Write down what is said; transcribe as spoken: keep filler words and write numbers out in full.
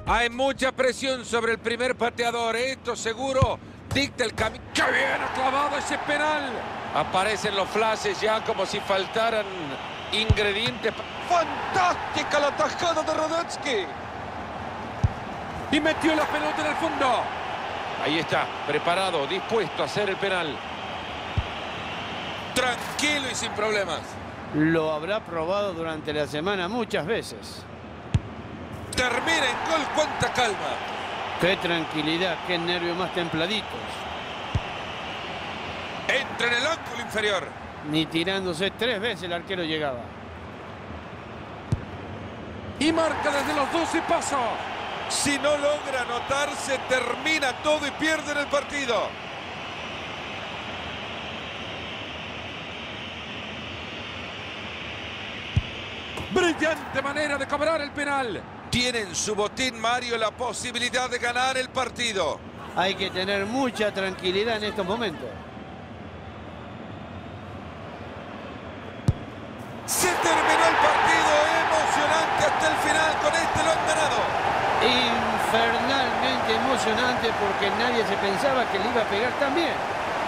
Hay mucha presión sobre el primer pateador. Esto seguro dicta el camino. ¡Qué bien ha clavado ese penal! Aparecen los flashes ya como si faltaran ingredientes. ¡Fantástica la tajada de Radetzky! Y metió la pelota en el fondo. Ahí está, preparado, dispuesto a hacer el penal. Tranquilo y sin problemas. Lo habrá probado durante la semana muchas veces. Termina en gol, cuánta calma. Qué tranquilidad, qué nervios más templaditos. Entra en el ángulo inferior. Ni tirándose tres veces el arquero llegaba. Y marca desde los doce pasos. Si no logra anotarse, termina todo y pierde en el partido. Brillante manera de cobrar el penal. Tiene en su botín, Mario, la posibilidad de ganar el partido. Hay que tener mucha tranquilidad en estos momentos. Se terminó el partido, emocionante hasta el final. Con este lo han ganado. Infernalmente emocionante porque nadie se pensaba que le iba a pegar tan bien.